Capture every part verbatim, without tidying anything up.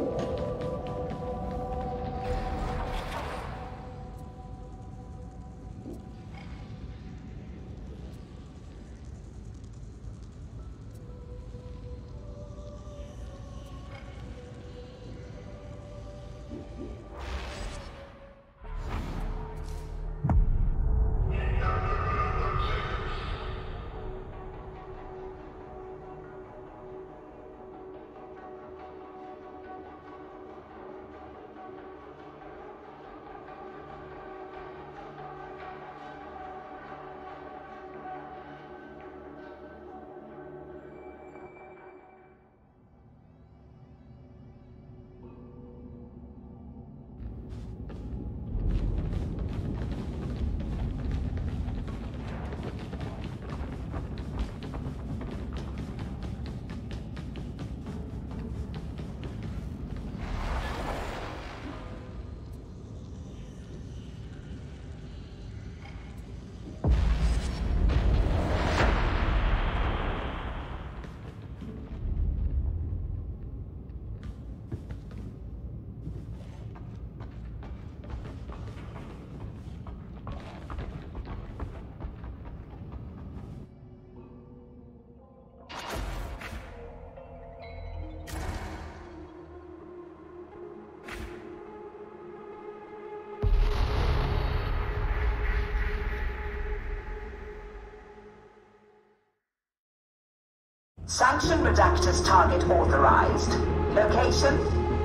Sanction Redactors target authorized. Location?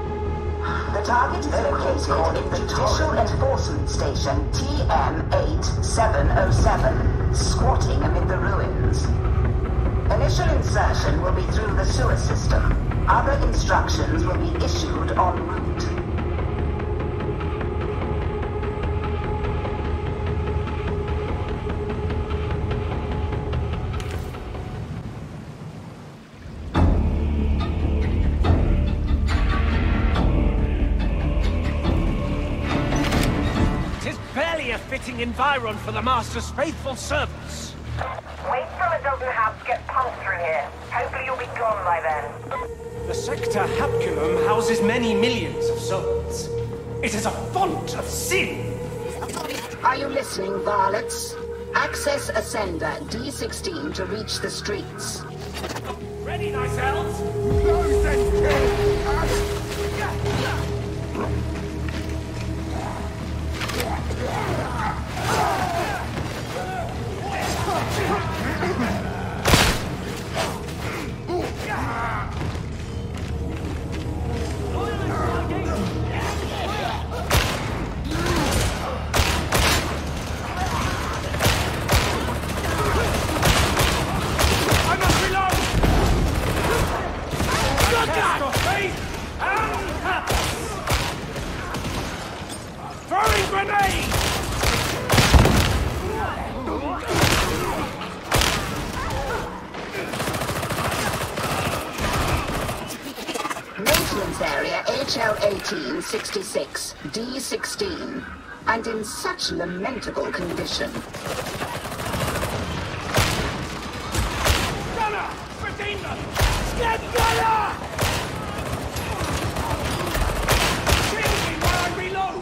The target is located in the Judicial Enforcement Station T M eight seven oh seven, squatting amid the ruins. Initial insertion will be through the sewer system. Other instructions will be issued en route. Environ for the Master's faithful servants. Wait till a dozen habs get pumped through here. Hopefully you'll be gone by then. The sector Habculum houses many millions of souls. It is a font of sin. Are you listening, varlets? Access Ascender D sixteen to reach the streets. Ready thyself? Those that kill us! H L eighteen sixty-six, D sixteen, and in such lamentable condition. Gunner! Redeem them! Get Gunner! Shield me while I reload!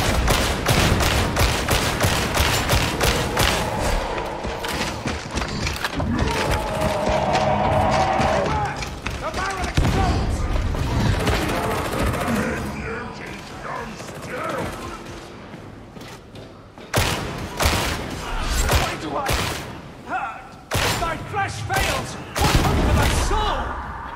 The barrel explodes! Why do I hurt? Thy flesh fails! What hope for thy soul?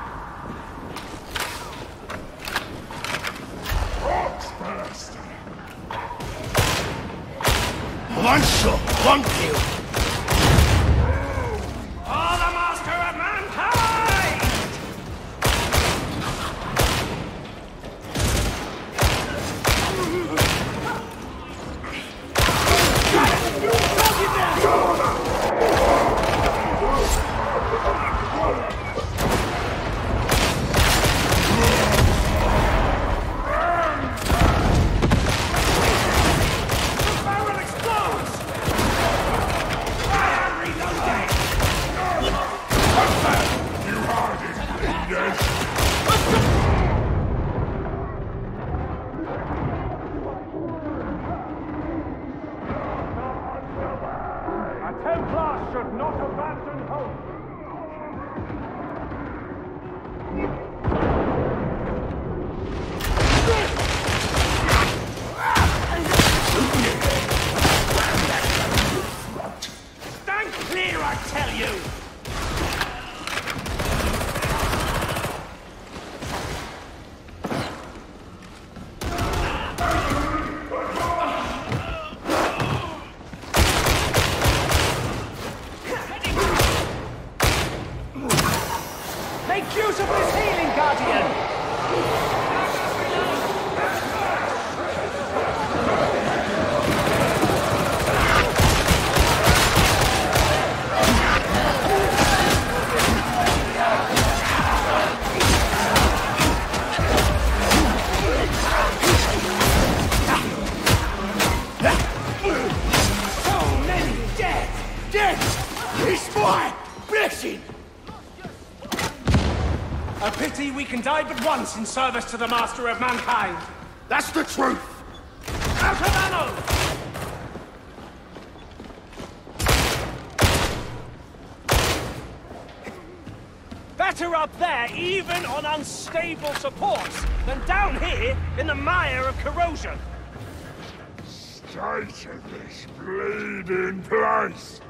One shot, one kill. Oh, the master of mankind! The barrel explodes! I am reloading! You hard it, yes. can die but once in service to the master of mankind. That's the truth! Out of ammo! Better up there, even on unstable supports, than down here in the mire of corrosion. Stay to this bleeding place!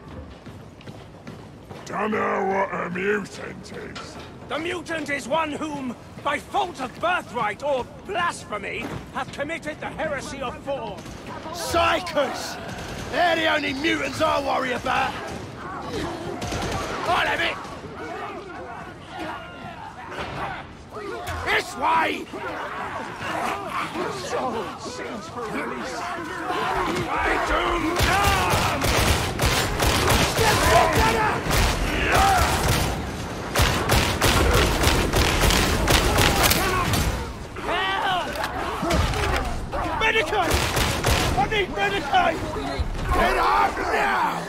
Don't know what a mutant is. The mutant is one whom, by fault of birthright or blasphemy, hath committed the heresy of form. Psychers! They're the only mutants I worry about! I'll have it! This way! The soul sings for release. I doom come! Step together! Medicate! I need Medicate! Get up now!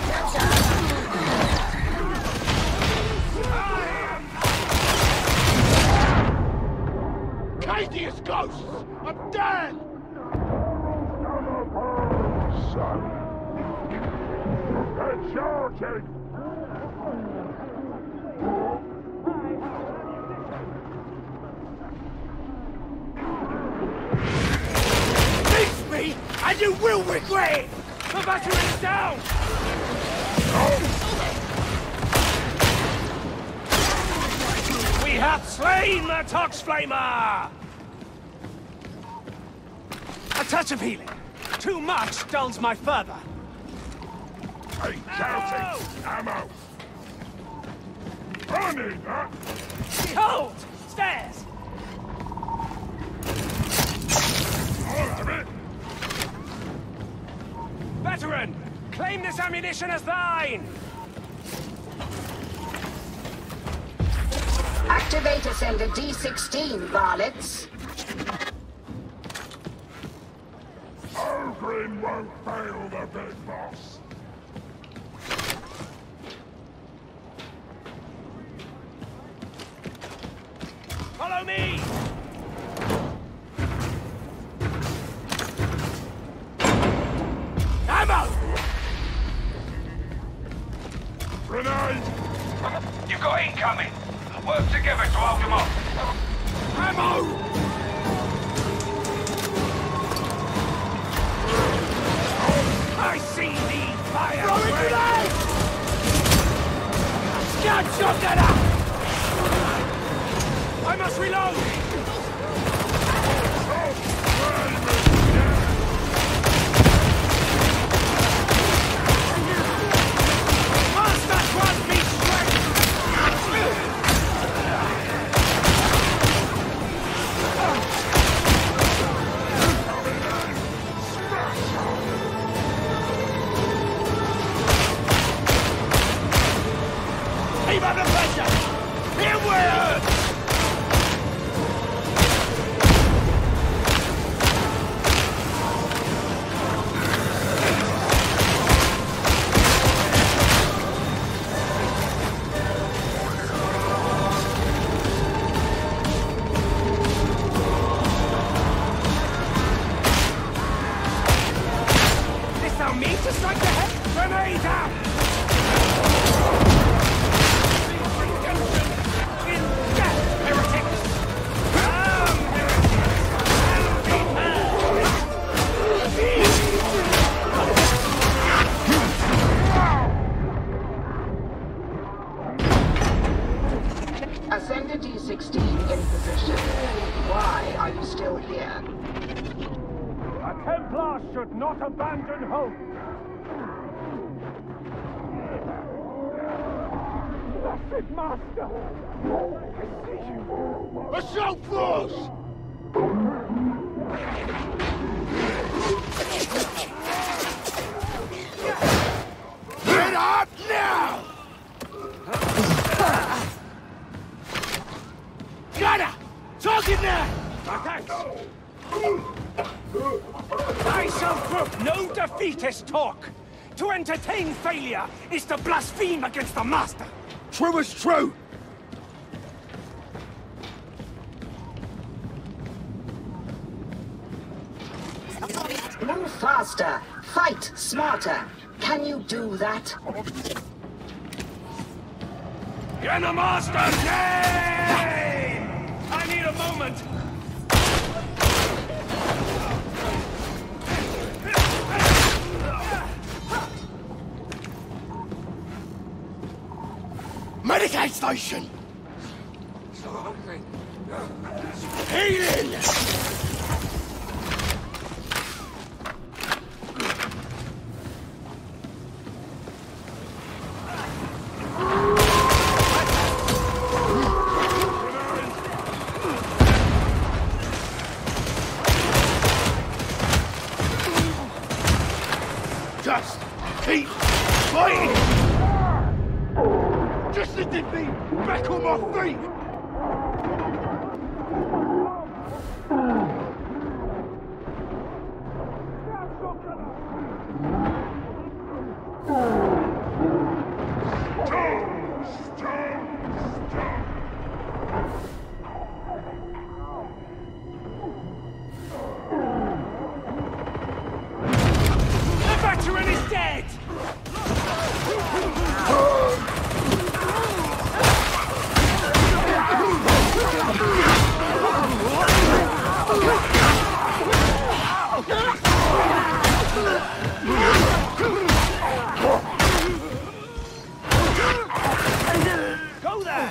Cadius ghosts! I'm dead! Son! They're charging! Leave me, and you will regret it! The battery is down! We have slain the Tox Flamer! A touch of healing. Too much dulls my fervor. Hey, shouting! Ammo! I need that! Behold! Stairs! I'll have it! Veteran! Claim this ammunition as thine! Activate Ascender D sixteen, varlets. Ogrin won't fail the big boss! Follow me! Ammo! Grenade! You've got incoming! Work together to hold them off! Ammo! I see thee, fire! Throw a grenade! Scout shot up! I must reload! Master, grant me strength! Keep up the pressure! Here we are! Didst thou mean to strike the head? Grenade out! In death, heretics! Come, heretics! And be Ascender D sixteen in position. Why are you still here? A Templar should not abandon hope! Blessed Master! I see you! Assault force! Get up now! Got her! Target now! Thanks! I shall brook no defeatist talk! To entertain failure is to blaspheme against the Master! True as true! Move faster. Fight smarter. Can you do that? In the Master's name! I need a moment. Medicaid station! Healing! Just keep fighting! Just lifted me back on my feet! The veteran is dead! Go there!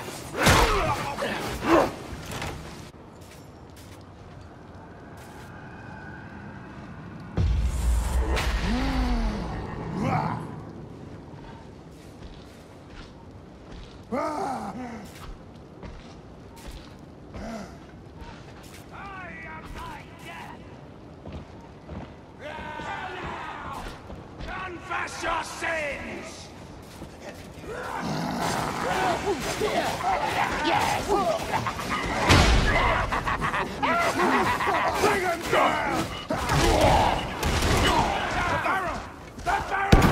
Confess your sins! Bring him down! The barrel! The barrel!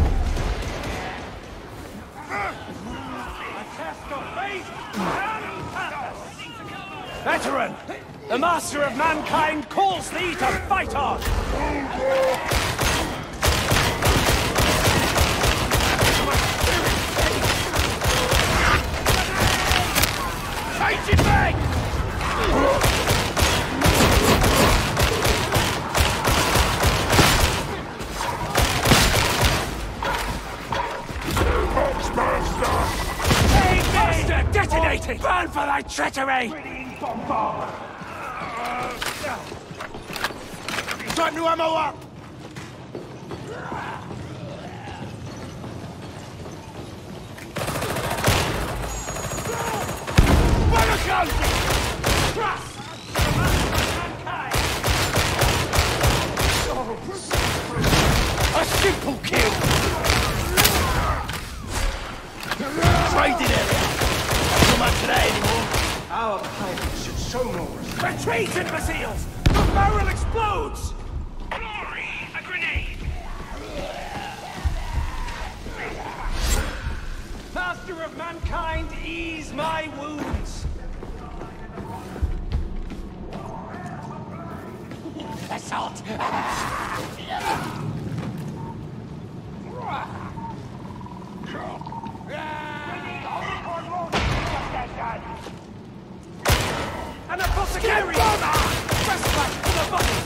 A test of faith and purpose! Veteran! The Master of Mankind calls thee to fight on! Fight it back! Hey, Master! Detonating! Burn for thy treachery! Time to ammo up! Trust! A simple kill! Traded it! Not so much of that anymore. Our pilots should show more respect. Retreat, imbeciles! The barrel explodes! Glory! A grenade! Master of Mankind, ease my wounds! Assault! An apothecary! Respite for the body!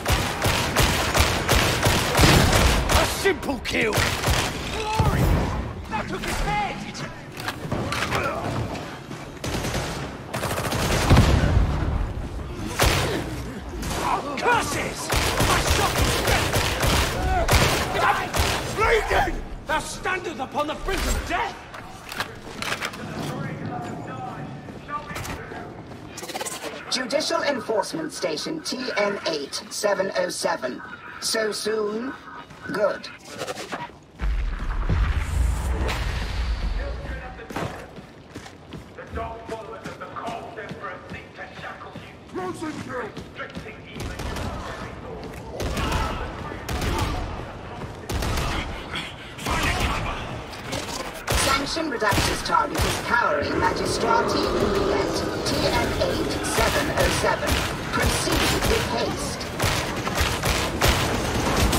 A simple kill! Glory! That took his head! Oh, curses! My shot is dead! Bleeding! Thou standeth upon the brink of death! Judicial Enforcement Station T M eight seven oh seven. So soon? Good. The dog followers of the Cold Emperor seek to shackle you. Restricting even Sanction Redactor's target is Cowering Magistrati Juliet T M eight seven oh seven. Proceed with haste.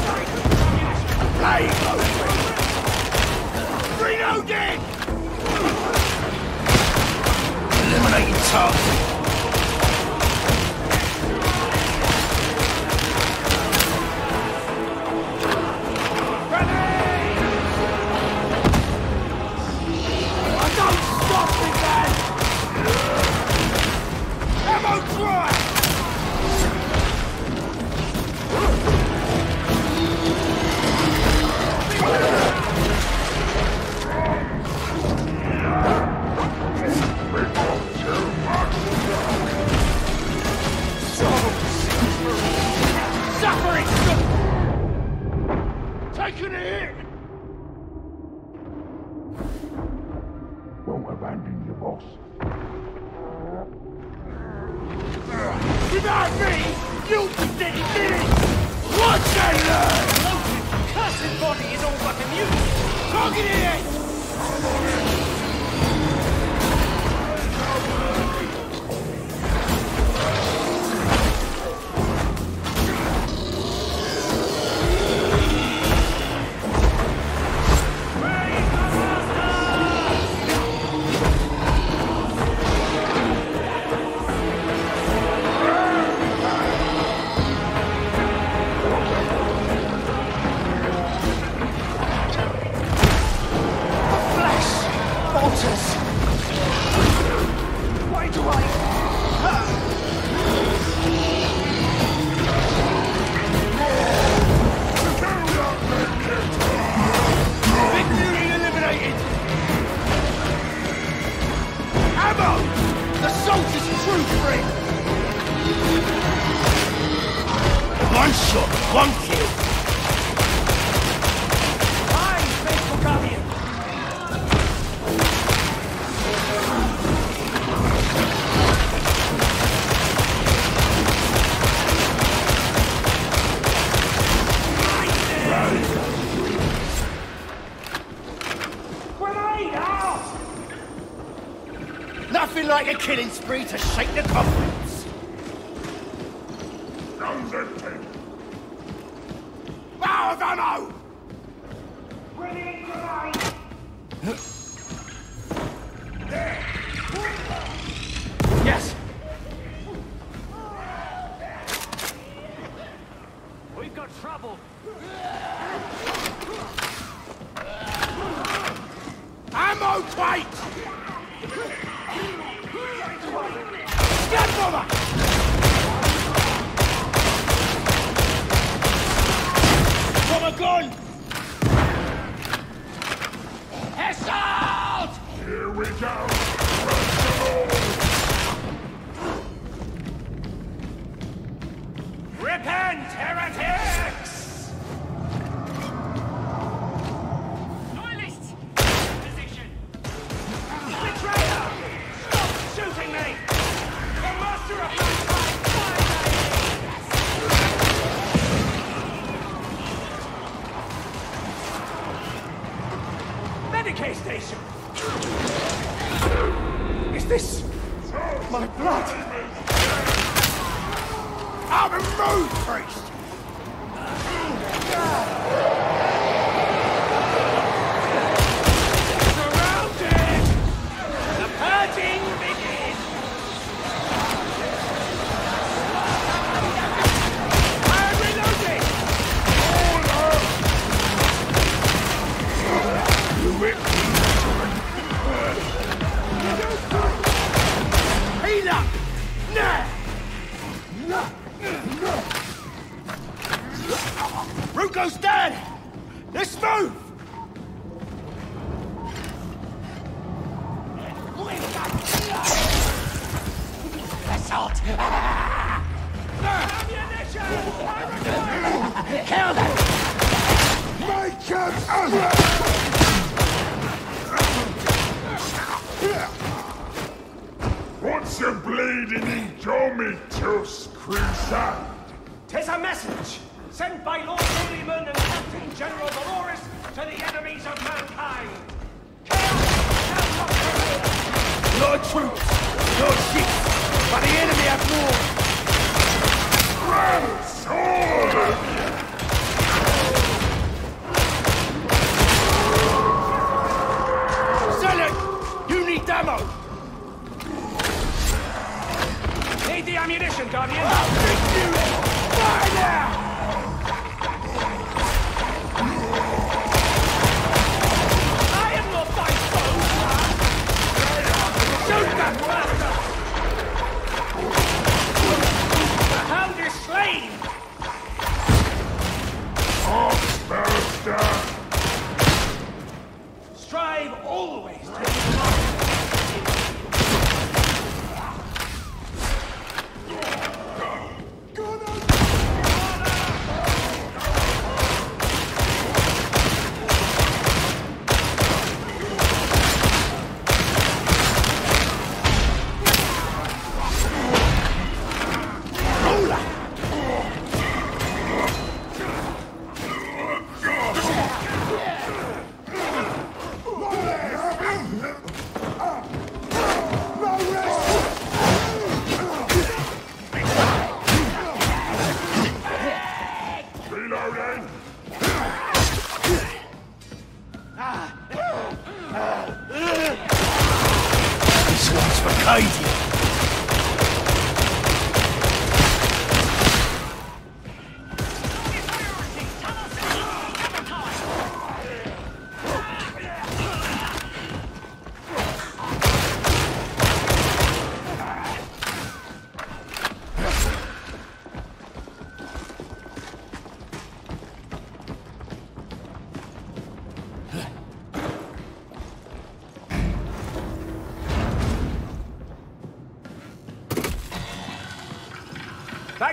gonna hit! Won't abandon your boss. Without me, you'll be dead in minutes! Watch that learn! Cursed body is all but immune! Target it! Why do I... Big mutant eliminated! Ammo! The soldier's true friend! One shot, one kill! Aye, faithful guardian! Grenade out! Nothing like a killing spree to shake the confidence! Guns empty. Out of ammo! Grenade grenade! Yes! We've got trouble! Ammo plate! Scan bomber! Bomber gone! Assault! Here we go. Repent, heretics! Loyalists! Position! Betrayer! Stop shooting me! The master of mankind! Medicaid station! Is this my blood? I'm a road priest! Surrounded! The purging begins! I'm reloading! Heal up! Now! Root goes down! Let's move! Assault! Ammunition! Kill them! Make him What's your bleeding Indomitus crusade? Tis a message sent by Lord Holyman and Captain General Dolores to the enemies of mankind. Chaos shall not prevail. No troops, no ships, but the enemy have more! Grand sword! Zealot, you need ammo! Need the ammunition, Guardian. I'll bring you fire now! I am not thy foe, sir. Shoot that bastard! The hound is slain!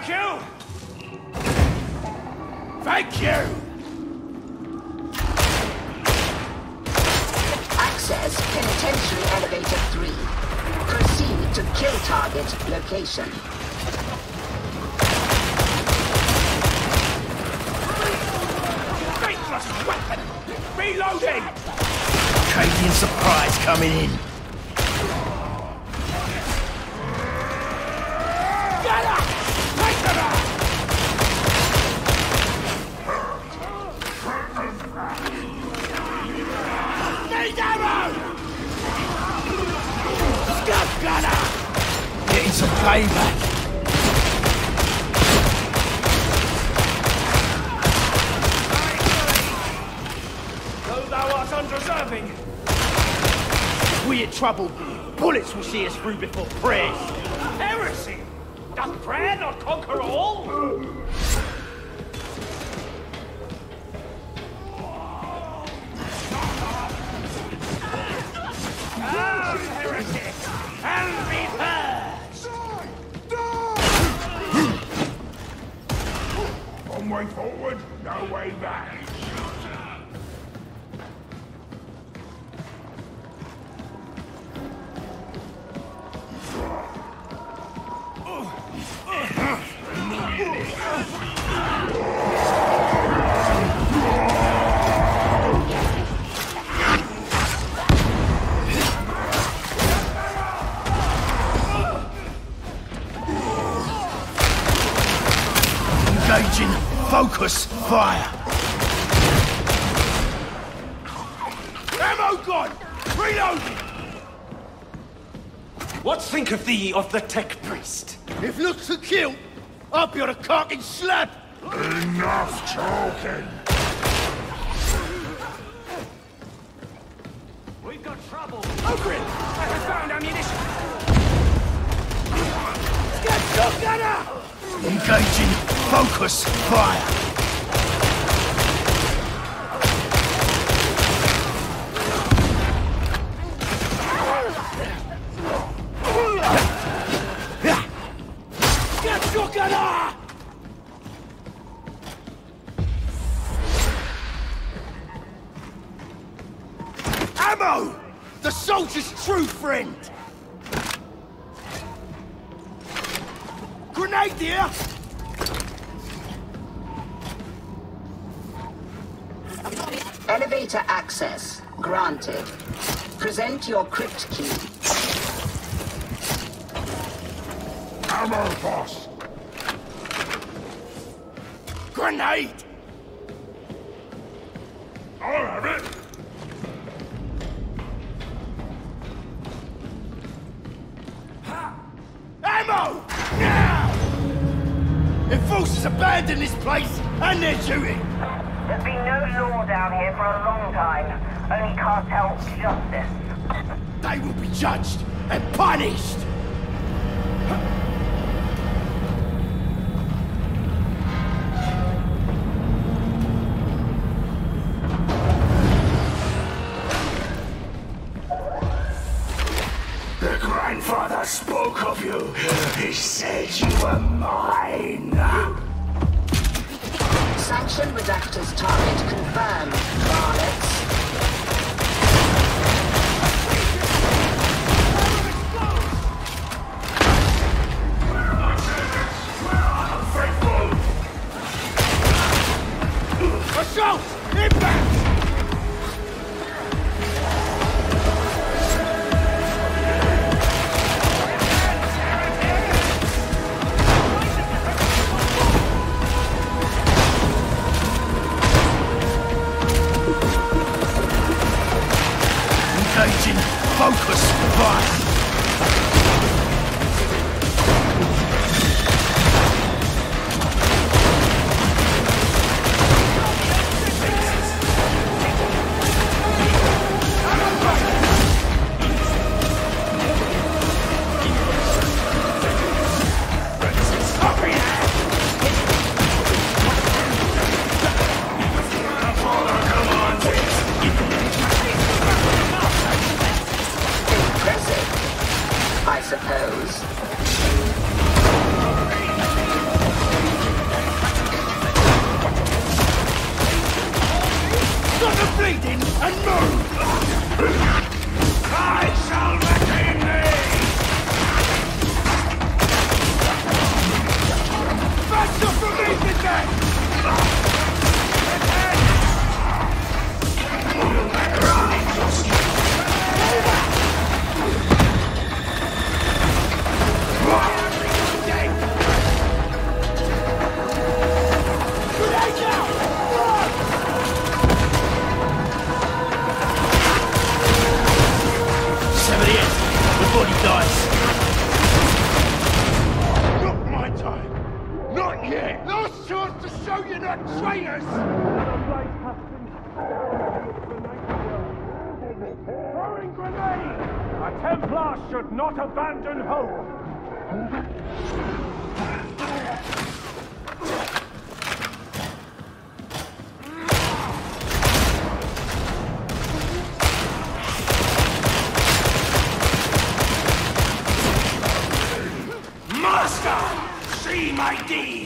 Thank you! Thank you! Access Penitentiary Elevator three. Proceed to kill target location. Faithless weapon! Reloading! Acadian surprise coming in. Get up! Take them out! Need ammo! Scuff gunner! Getting some payback. Though thou art undeserving. If we in trouble, bullets will see us through before prayers. Heresy! Doth prayer not conquer all? Come, heretic, and be purged! One way forward, no way back. Engaging focus fire. Ammo gone! Reloading! What think of thee of the tech priest? If looks could kill, I'll be on a cock and slap. Enough talking. We've got trouble. Ogrin! I have found ammunition! Get shotgunner! Engaging focus fire. Get shotgunner! Ammo! The soldier's true friend! Grenade here! Elevator access granted. Present your crypt key. Ammo, boss. Grenade! I'll have it. Ammo! Now! Enforcers abandon this place and their duty. There's been no law down here for a long time. Only cartel justice. They will be judged and punished. The grandfather spoke of you. He said you were mine. Sanction Redactor's target confirmed, varlets. Assault! Impact! Engaging focus fire. Impressive. bleeding and move! I shall retain thee! That's up for me to death! Before he dies. Not my time. Not yet. Last chance to show you that traitors. Throwing grenade! A Templar should not abandon hope! Master! See my deed!